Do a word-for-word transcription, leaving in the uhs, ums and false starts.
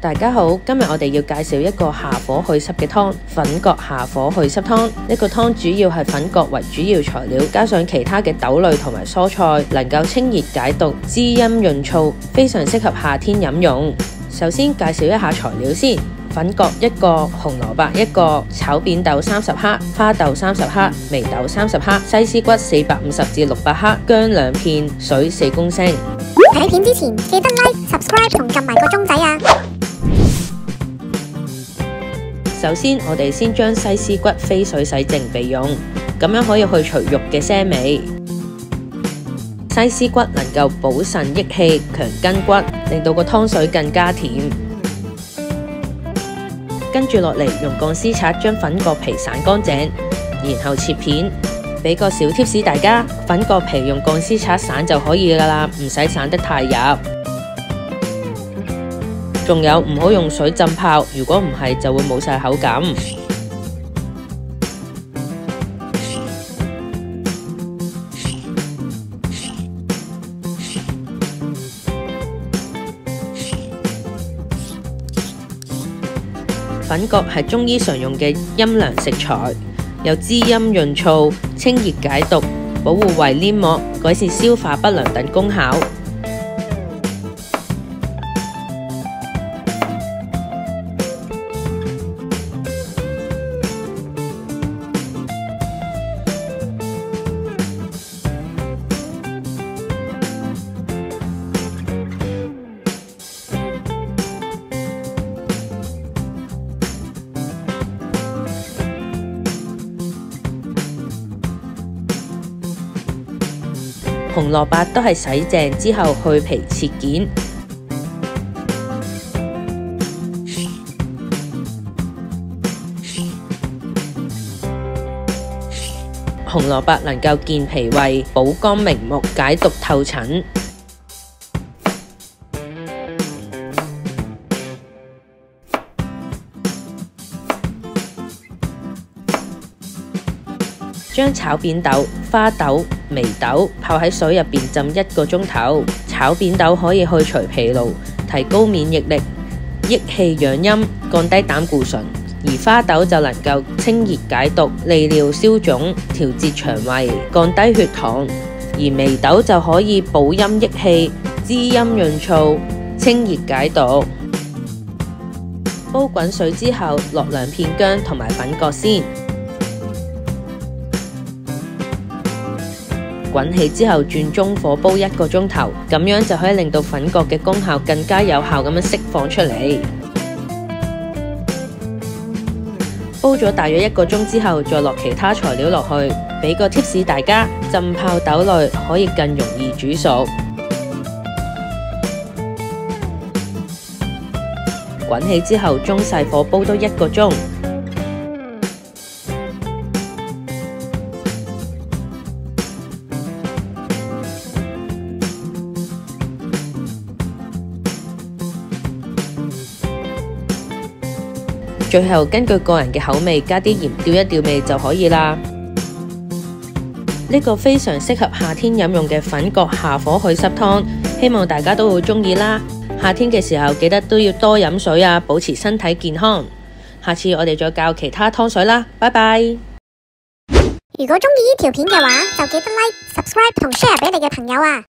大家好，今日我哋要介紹一個下火去濕嘅湯——粉葛下火去濕湯。呢個湯主要係粉葛為主要材料，加上其他嘅豆類同埋蔬菜，能夠清熱解毒、滋陰潤燥，非常適合夏天飲用。首先介紹一下材料先。粉葛一個，紅蘿蔔一個，炒扁豆三十克，花豆三十克，眉豆三十克，西施骨四百五十至六百克，薑兩片，水四公升。 睇片之前記得 like、subscribe 同撳埋個鐘仔啊！ 首先，我哋先將西施骨飛水洗淨備用，咁樣可以去除肉嘅腥味。西施骨能夠補腎益氣、強筋骨，令到個湯水更加甜。跟住落嚟，用鋼絲刷將粉葛皮散乾淨，然後切片。俾個小貼士大家，粉葛皮用鋼絲刷散就可以噶啦，唔使散得太入。仲有唔好用水浸泡，如果唔係就會冇晒口感。粉葛係中醫常用嘅陰涼食材，有滋陰潤燥、清熱解毒、保護胃黏膜、改善消化不良等功效。紅蘿蔔都係洗淨之後去皮切件。紅蘿蔔能夠健脾胃、補肝明目、解毒透疹。將炒扁豆、花豆、眉豆泡喺水入邊浸一個鐘頭。炒扁豆可以去除疲勞、提高免疫力、益氣養陰、降低膽固醇；而花豆就能夠清熱解毒、利尿消腫、調節腸胃、降低血糖；而眉豆就可以補陰益氣、滋陰潤燥、清熱解毒。煲滾水之後，落兩片薑同埋粉葛先。滾起之後轉中火煲一個鐘頭，咁樣就可以令到粉葛嘅功效更加有效咁樣釋放出嚟。煲咗大約一個鐘之後，再落其他材料落去。俾個 tips 大家，浸泡豆類可以更容易煮熟。滾起之後，中細火煲多一個鐘。最後根據個人嘅口味加啲鹽調一調味就可以啦。呢個非常適合夏天飲用嘅粉葛下火去濕湯，希望大家都會鍾意啦。夏天嘅時候記得都要多飲水啊，保持身體健康。下次我哋再教其他湯水啦，拜拜。 如果鍾意呢條片嘅話，就記得 like、subscribe 同 share 俾你嘅朋友啊！